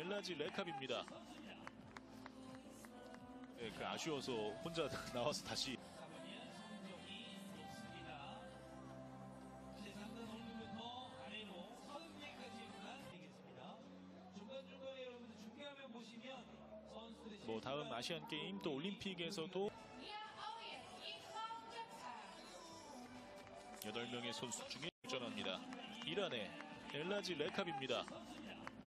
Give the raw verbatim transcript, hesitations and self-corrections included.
엘라지 레캅입니다. 네, 그 아쉬워서 혼자 나와서 다시 뭐 다음 아시안 게임 또 올림픽에서도 여덟 명의 선수 중에 출전합니다. 이란의 엘라지 레캅입니다.